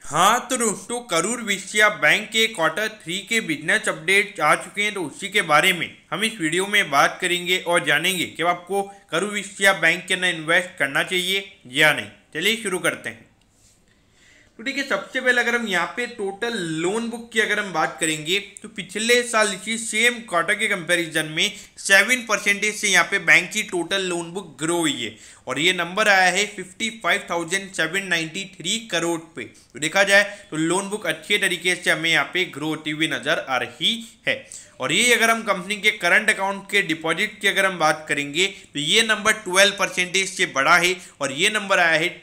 हाँ तो दोस्तों, करूर वैश्य बैंक के क्वार्टर 3 के बिजनेस अपडेट आ चुके हैं, तो उसी के बारे में हम इस वीडियो में बात करेंगे और जानेंगे कि आपको करूर वैश्य बैंक के अंदर इन्वेस्ट करना चाहिए या नहीं। चलिए शुरू करते हैं। तो देखिए, सबसे पहले अगर हम यहाँ पे टोटल लोन बुक की अगर हम बात करेंगे तो पिछले साल इसी सेम क्वार्टर के कंपैरिजन में 7% से यहाँ पे बैंक की टोटल लोन बुक ग्रो हुई है और ये नंबर आया है 55,793 करोड़ पे। तो देखा जाए तो लोन बुक अच्छे तरीके से हमें यहाँ पे ग्रो होती हुई नजर आ रही है। और ये अगर हम कंपनी के करंट अकाउंट के डिपॉजिट की अगर हम बात करेंगे तो ये नंबर 12% से बढ़ा है और ये नंबर आया है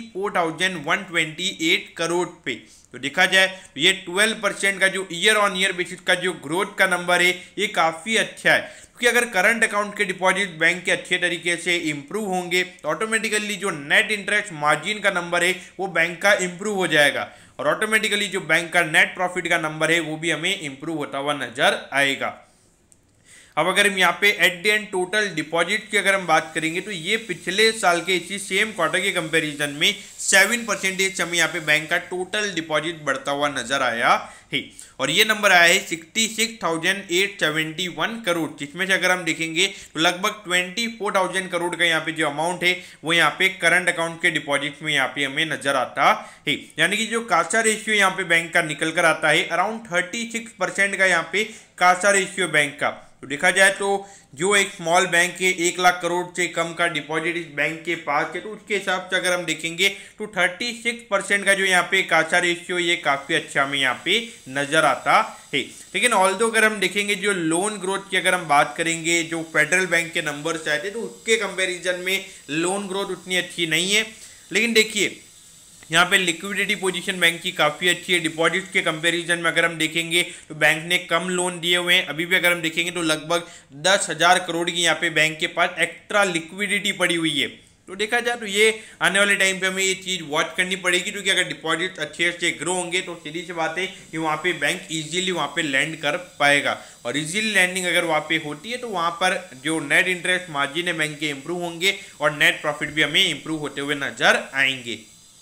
24,128 करोड़ पे। तो देखा जाए तो ये 12% का जो ईयर ऑन ईयर बेसिस का जो ग्रोथ का नंबर है ये काफ़ी अच्छा है, क्योंकि अगर करंट अकाउंट के डिपॉजिट बैंक के अच्छे तरीके से इंप्रूव होंगे तो ऑटोमेटिकली जो नेट इंटरेस्ट मार्जिन का नंबर है वो बैंक का इंप्रूव हो जाएगा और ऑटोमेटिकली जो बैंक का नेट प्रॉफिट का नंबर है वो भी हमें इंप्रूव होता हुआ नजर आएगा। अब अगर हम यहाँ पे at the end total deposit की अगर हम बात करेंगे तो ये पिछले साल के इसी सेम क्वार्टर के कंपैरिजन में 7% से हमें यहाँ पे बैंक का टोटल डिपॉजिट बढ़ता हुआ नजर आया है और ये नंबर आया है 66,871 करोड़, जिसमें से अगर हम देखेंगे तो लगभग 24,000 करोड़ का यहाँ पे जो अमाउंट है वो यहाँ पे करंट अकाउंट के डिपॉजिट में यहाँ पे हमें नजर आता है। यानी कि जो कासा रेशियो यहाँ पे बैंक का निकल कर आता है अराउंड 36% का यहाँ पे कासा रेशियो बैंक का। तो देखा जाए तो जो एक स्मॉल बैंक है 1 लाख करोड़ से कम का डिपॉजिट इस बैंक के पास है, तो उसके हिसाब से अगर हम देखेंगे तो 36% का जो यहाँ पे कासा रेशियो ये काफ़ी अच्छा हमें यहाँ पे नज़र आता है। लेकिन ऑल्दो अगर हम देखेंगे जो लोन ग्रोथ की अगर हम बात करेंगे, जो फेडरल बैंक के नंबर्स आए थे तो उसके कंपेरिजन में लोन ग्रोथ उतनी अच्छी नहीं है। लेकिन देखिए यहाँ पे लिक्विडिटी पोजीशन बैंक की काफ़ी अच्छी है। डिपॉजिट के कंपैरिजन में अगर हम देखेंगे तो बैंक ने कम लोन दिए हुए हैं। अभी भी अगर हम देखेंगे तो लगभग 10,000 करोड़ की यहाँ पे बैंक के पास एक्स्ट्रा लिक्विडिटी पड़ी हुई है। तो देखा जाए तो ये आने वाले टाइम पे हमें ये चीज़ वॉच करनी पड़ेगी, क्योंकि अगर डिपॉजिट अच्छे से ग्रो होंगे तो सीधी सी बात है कि वहाँ पे बैंक इजीली वहाँ पे लैंड कर पाएगा और इजीली लैंडिंग अगर वहाँ पे होती है तो वहाँ पर जो नेट इंटरेस्ट मार्जिन है बैंक के इंप्रूव होंगे और नेट प्रॉफिट भी हमें इंप्रूव होते हुए नजर आएंगे।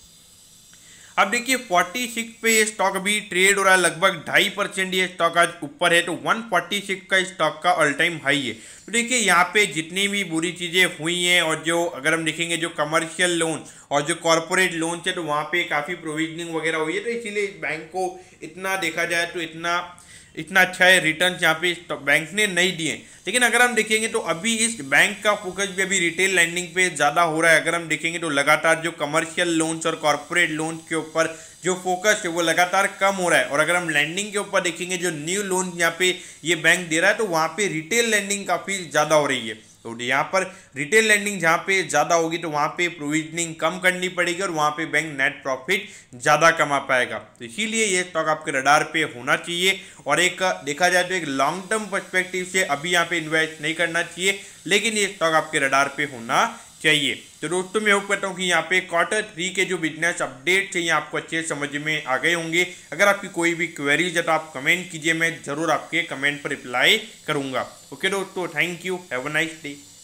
अब देखिए 46 पे ये स्टॉक अभी ट्रेड हो रहा है, लगभग 2.5% ये स्टॉक आज ऊपर है, तो 146 का स्टॉक का ऑल टाइम हाई है। तो देखिए यहाँ पे जितनी भी बुरी चीज़ें हुई हैं और जो अगर हम देखेंगे जो कमर्शियल लोन और जो कॉरपोरेट लोन है तो वहाँ पे काफ़ी प्रोविजनिंग वगैरह हुई है, तो इसीलिए बैंक को इतना देखा जाए तो इतना अच्छा है रिटर्न यहाँ पे बैंक ने नहीं दिए। लेकिन अगर हम देखेंगे तो अभी इस बैंक का फोकस भी अभी रिटेल लैंडिंग पे ज़्यादा हो रहा है। अगर हम देखेंगे तो लगातार जो कमर्शियल लोन्स और कॉर्पोरेट लोन्स के ऊपर जो फोकस है वो लगातार कम हो रहा है और अगर हम लैंडिंग के ऊपर देखेंगे जो न्यू लोन यहाँ पे ये बैंक दे रहा है तो वहाँ पे रिटेल लैंडिंग काफ़ी ज़्यादा हो रही है। तो यहाँ पर रिटेल लैंडिंग जहाँ पे ज़्यादा होगी तो वहाँ पे प्रोविजनिंग कम करनी पड़ेगी और वहाँ पे बैंक नेट प्रॉफिट ज़्यादा कमा पाएगा। तो इसीलिए ये स्टॉक आपके रडार पे होना चाहिए और एक देखा जाए तो एक लॉन्ग टर्म पर्सपेक्टिव से अभी यहाँ पे इन्वेस्ट नहीं करना चाहिए, लेकिन ये स्टॉक आपके रडार पे होना चाहिए। तो दोस्तों मैं होप करता हूँ कि यहाँ पे क्वार्टर 3 के जो बिजनेस अपडेट चाहिए आपको अच्छे समझ में आ गए होंगे। अगर आपकी कोई भी क्वेरीज है तो आप कमेंट कीजिए, मैं जरूर आपके कमेंट पर रिप्लाई करूँगा। ओके दोस्तों, thank you, have a nice day.